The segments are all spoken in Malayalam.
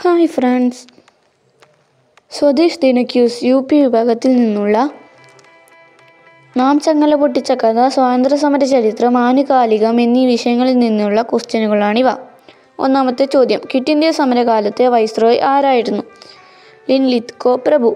ഹായ് ഫ്രണ്ട്സ്, സ്വദേശ് ദിനക്യൂസ് UP വിഭാഗത്തിൽ നിന്നുള്ള നാം ചങ്ങല പൊട്ടിച്ച കഥ, സ്വാതന്ത്ര്യസമര ചരിത്രം, ആനുകാലികം എന്നീ വിഷയങ്ങളിൽ നിന്നുള്ള ക്വസ്റ്റ്യനുകളാണിവ. ഒന്നാമത്തെ ചോദ്യം, ക്വിറ്റ് ഇന്ത്യ സമരകാലത്തെ വൈസ്രോയ് ആരായിരുന്നു? ലിൻലിത്ഗോ പ്രഭു.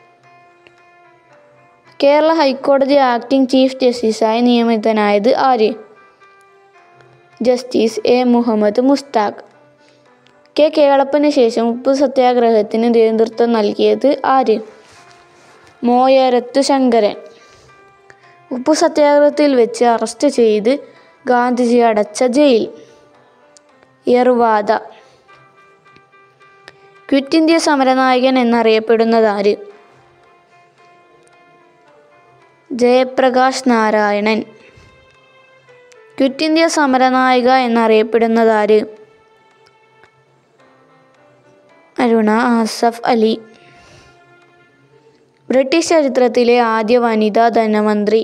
കേരള ഹൈക്കോടതി ആക്ടിംഗ് ചീഫ് ജസ്റ്റിസായി നിയമിതനായത് ആര്? Justice A. മുഹമ്മദ് മുസ്താഖ്. കേളപ്പന് ശേഷം ഉപ്പു സത്യാഗ്രഹത്തിന് നേതൃത്വം നൽകിയത് ആര്? മോയരത്ത് ശങ്കരൻ. ഉപ്പു സത്യാഗ്രഹത്തിൽ വെച്ച് അറസ്റ്റ് ചെയ്ത് ഗാന്ധിജി അടച്ച ജയിൽ? യർവാദ. ക്വിറ്റ് ഇന്ത്യ സമരനായകൻ എന്നറിയപ്പെടുന്നതാര്? ജയപ്രകാശ് നാരായണൻ. ക്വിറ്റ് ഇന്ത്യ സമരനായിക എന്നറിയപ്പെടുന്നതാര്? അരുണ ആസഫ് അലി. ബ്രിട്ടീഷ് ചരിത്രത്തിലെ ആദ്യ വനിതാ ധനമന്ത്രി?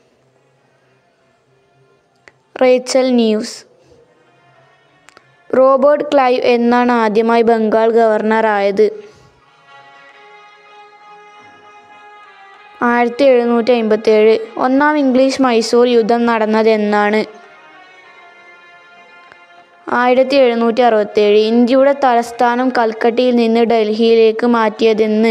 Rachel news. റോബർട്ട് ക്ലൈവ് എന്നാണ് ആദ്യമായി ബംഗാൾ ഗവർണറായത്? 1757. ഒന്നാം ഇംഗ്ലീഷ് മൈസൂർ യുദ്ധം നടന്നതെന്നാണ്? 1767. ഇന്ത്യയുടെ തലസ്ഥാനം കൽക്കട്ടയിൽ നിന്ന് ഡൽഹിയിലേക്ക് മാറ്റിയതെന്ന്?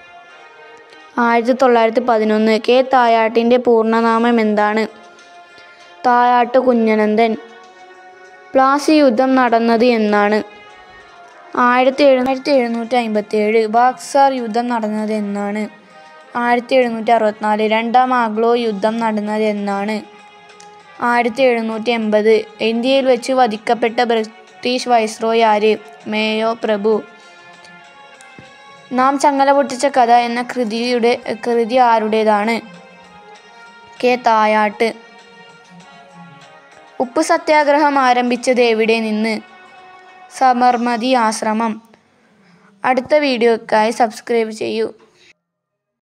1911. തായാട്ടിൻ്റെ പൂർണ്ണനാമം എന്താണ്? തായാട്ട് കുഞ്ഞനന്ദൻ. പ്ലാസി യുദ്ധം നടന്നത് എന്നാണ്? 1757. ബക്സാർ യുദ്ധം നടന്നത് എന്നാണ്? 1764. രണ്ടാം ആംഗ്ലോ യുദ്ധം നടന്നത് എന്നാണ്? 1780. ഇന്ത്യയിൽ വെച്ച് വധിക്കപ്പെട്ട ബ്രിട്ടീഷ് വൈസ്രോയ് ആര്? മേയോ പ്രഭു. നാം ചങ്ങല പൊട്ടിച്ച കഥ എന്ന കൃതി ആരുടേതാണ്? തായാട്ട്. ഉപ്പു സത്യാഗ്രഹം ആരംഭിച്ചത് എവിടെ നിന്ന്? സബർമതി ആശ്രമം. അടുത്ത വീഡിയോയ്ക്കായി സബ്സ്ക്രൈബ് ചെയ്യൂ.